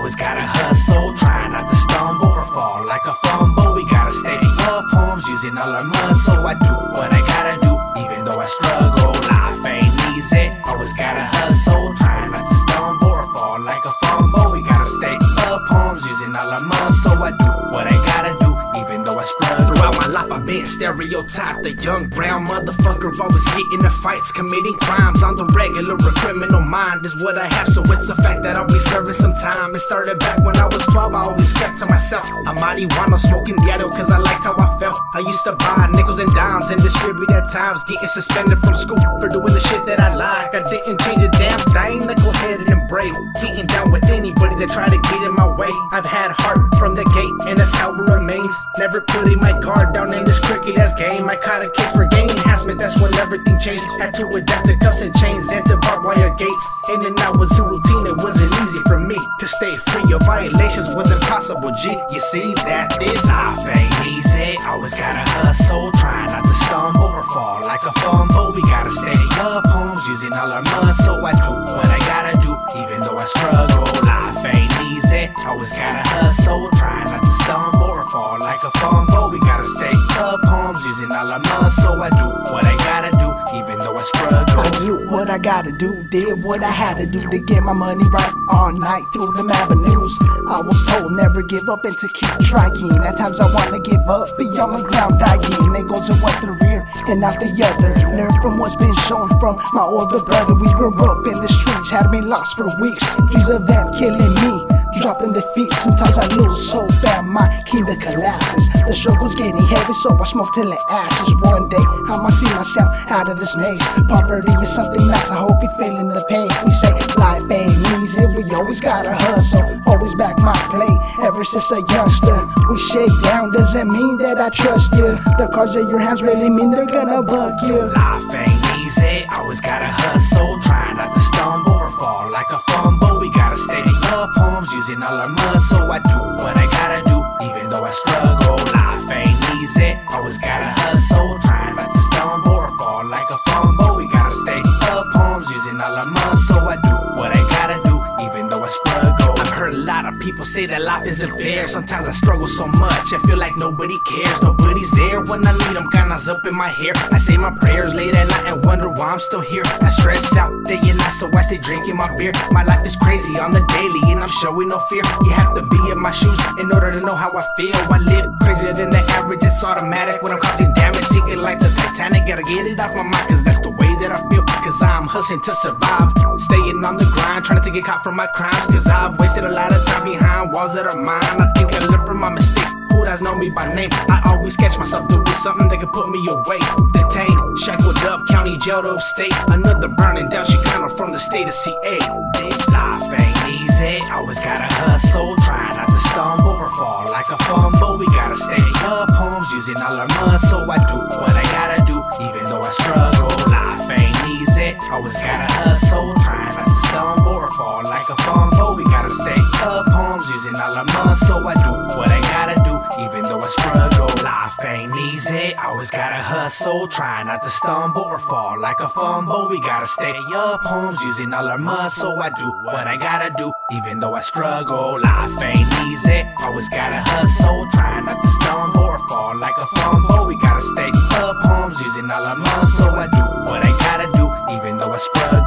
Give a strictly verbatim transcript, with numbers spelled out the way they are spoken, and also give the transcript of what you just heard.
always gotta hustle, try not to stumble or fall like a fumble. We gotta steady up homes, using all our muscle. I do what I gotta do, even though I struggle. Life ain't easy, always gotta hustle, try not to stumble or fall like a fumble. We gotta stay up homes, using all our muscle. I do what I gotta do, even though I struggle. Throughout my life I've been stereotyped, the young brown motherfucker, always getting into fights, committing crimes on the regular. A criminal mind is what I have, so it's a fact that I'll be serving some time. It started back when I was twelve, I always kept to myself. I'm marijuana smoking ghetto cause I liked how I felt. I used to buy nickels and dimes and distribute at times, getting suspended from school for doing the shit that I like. I didn't change a damn thing, nickel-headed and brave, getting down with anybody that tried to get in my way. I've had heart from the gate and that's how it remains, never putting my guard down in this cricket ass game. I caught a case for gang enhancement, that's when everything changed. Had to adapt to cuffs and chains and to barbed wire gates. In and out was a routine, it wasn't easy for me to stay free of violations, was impossible, G. You see that this life ain't easy, always gotta hustle, try not to stumble or fall like a fumble. We gotta steady up homes, using all our muscle. I do what I gotta do, even though I struggle. Life ain't easy, always gotta hustle, try not to stumble or fall like a fumble. We gotta stay up homes, using all our muscle. I do what I gotta do, even though I struggle. I do what I gotta do, did what I had to do to get my money right all night through them avenues. I was told never give up and to keep trying. At times I wanna give up, be on the ground dying. It goes in what the rear and not the other. Learn from what's been shown from my older brother. We grew up in the streets, had me lost for weeks. Dreams of them killing me, dropped in defeat. Sometimes I lose so bad my kingdom collapses. The struggle's getting heavy, so I smoke till it ashes. One day I'ma see myself out of this maze. Poverty is something else, I hope you're feeling the pain. We say life ain't easy, we always gotta hustle, always back my play. Ever since a youngster, we shake down, doesn't mean that I trust you. The cards in your hands really mean they're gonna buck you. Life ain't easy, always gotta hustle, try not to stumble or fall like a fumble. We gotta steady up homes, using all our muscle. I do what I gotta do, even though I struggle. Life ain't easy, always gotta hustle, try not to stumble or fall like a fumble. We gotta stay up homes, using all our muscle. I do what I gotta do, even though I struggle. I've heard a lot of people say that life isn't fair. Sometimes I struggle so much, I feel like nobody cares. Nobody's there when I need them, kinda's up in my hair. I say my prayers late at night and wonder why I'm still here. I stress out day and night, so I stay drinking my beer. My life is crazy on the daily and I'm showing no fear. You have to be in my shoes in order to know how I feel. I live crazier than the average, it's automatic when I'm causing damage. Sinking like the Titanic, gotta get it off my mind, cause that's the way that I feel. Cause I'm hustling to survive, staying on the grind, trying to get caught from my crimes. Cause I've wasted a lot of time behind walls that are mine. I think I learned from my mistakes, who does know me by name? I always catch myself doing something that could put me away. Detained, shackled up, county jail to upstate. Another burning down Chicano from the state of C A. This life ain't easy, always gotta hustle, try not to stumble or fall like a fumble. We gotta steady up homes, using all our muscle. I do what I gotta do, even though I struggle. Life ain't easy, always gotta hustle, try not to stumble or fall like a fumble. We gotta stay up homes, using all our muscle. I do what I gotta do, even though I struggle. Life ain't easy, always gotta hustle, try not to stumble or fall like a fumble. We gotta stay up homes, using all our muscle. I do what I gotta do, even though I struggle. Life ain't easy, always gotta hustle, try not to stumble or fall like a fumble. We gotta stay up homes, using all our muscle. I do what I gotta do, even though I struggle.